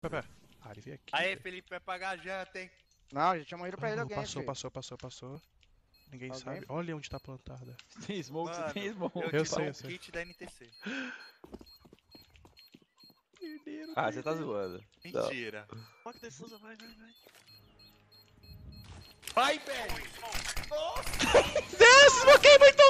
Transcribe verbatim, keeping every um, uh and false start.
Pera, pera. Ah, ele veio aqui. Aê, Felipe, vai pagar a janta, hein? Não, já tinha morrido pra ele Ah, alguém, passou, filho. passou, passou, passou. Ninguém Alguém? sabe. Olha onde tá plantada. Tem smoke, Mano, tem smoke. eu, Eu te sei, dou eu um sei. kit da N T C. Ah, você tá zoando. Mentira. Coloca defusa, vai, vai, vai. Vai, velho! Nossa! Deus, smoquei muito